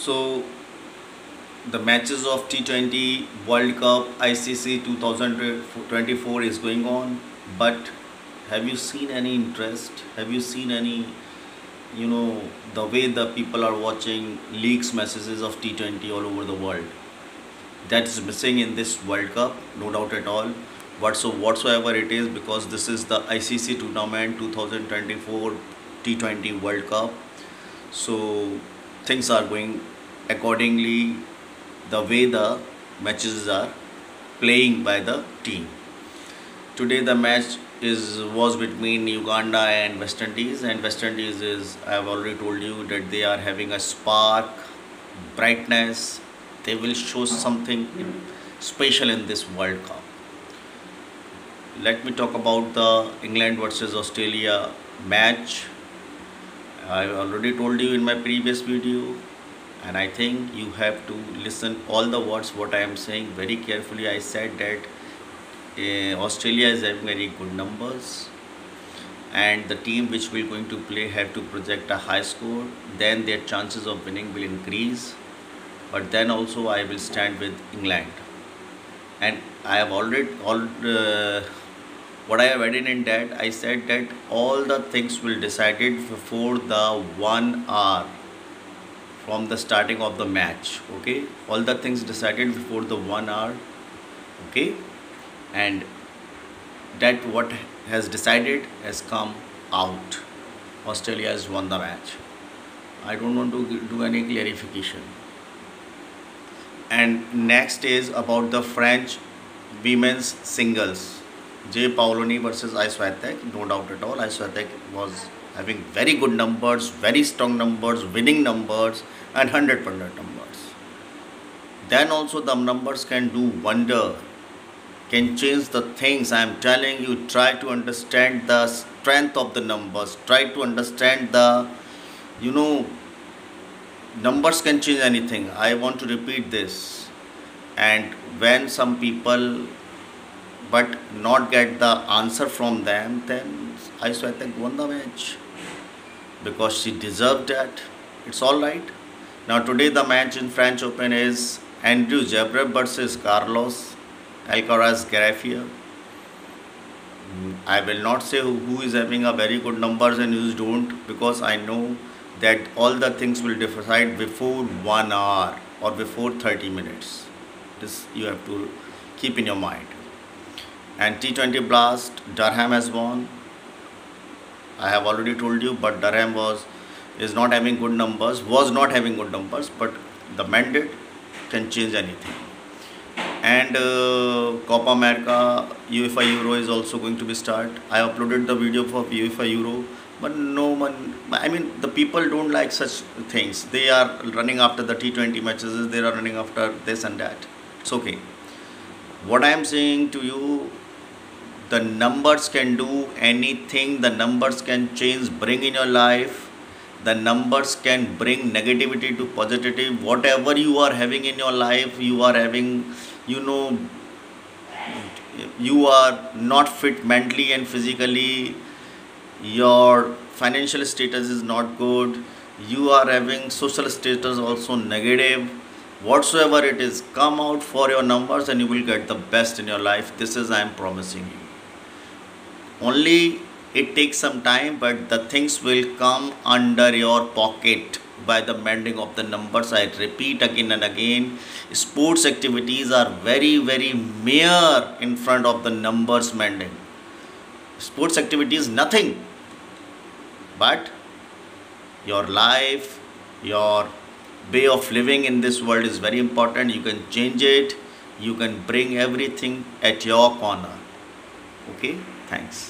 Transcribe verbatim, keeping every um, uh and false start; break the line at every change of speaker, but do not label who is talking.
So the matches of T twenty World Cup I C C two thousand twenty-four is going on, but have you seen any interest? Have you seen any, you know, the way the people are watching leaks messages of T twenty all over the world? That is missing in this World Cup, no doubt at all. Whatso, whatsoever it is, because this is the I C C tournament twenty twenty-four T twenty World Cup. So things are going accordingly the way the matches are playing by the team. Today the match is was between Uganda and West Indies, and West Indies is, I have already told you that they are having a spark, brightness. They will show something special in this World Cup. Let me talk about the England versus Australia match. I already told you in my previous video, and I think you have to listen all the words what I am saying very carefully. I said that uh, Australia is having very good numbers, and the team which will going to play have to project a high score, then their chances of winning will increase. But then also I will stand with England, and I have already all uh, what I have added in that, I said that all the things will decided before the one hour from the starting of the match. Okay, all the things decided before the one hour. Okay, and that what has decided has come out. Australia has won the match. I don't want to do any clarification. And next is about the French women's singles. Jay Paolini versus Ai Swiatek. No doubt at all, Ai Swiatek was having very good numbers, very strong numbers, winning numbers, and one hundred percent numbers. Then also the numbers can do wonder, can change the things. I am telling you, try to understand the strength of the numbers. Try to understand the, you know, numbers can change anything. I want to repeat this. And when some people but not get the answer from them, then Ai Swiatek won the match because she deserved that. It's all right. Now today the match in French Open is Andrew Zverev versus Carlos Alcaraz Garcia. I will not say who, who is having a very good numbers and who don't, because I know that all the things will decide before one hour or before thirty minutes. This you have to keep in your mind. And T twenty Blast, Durham has won. I have already told you, but Durham was is not having good numbers, was not having good numbers, but the mandate can change anything. And uh, Copa America, UEFA Euro is also going to be start. I uploaded the video for UEFA Euro, but no one, I mean, the people don't like such things. They are running after the T twenty matches, they are running after this and that. It's okay. What I am saying to you, the numbers can do anything. The numbers can change, bring in your life. The numbers can bring negativity to positivity. Whatever you are having in your life, you are having, you know, you are not fit mentally and physically. Your financial status is not good. You are having social status also negative. Whatsoever it is, come out for your numbers and you will get the best in your life. This is I am promising you. Only it takes some time, but the things will come under your pocket by the mending of the numbers. I repeat again and again, sports activities are very very mere in front of the numbers mending. Sports activity is nothing, but your life, your way of living in this world is very important. You can change it. You can bring everything at your corner. Okay, thanks.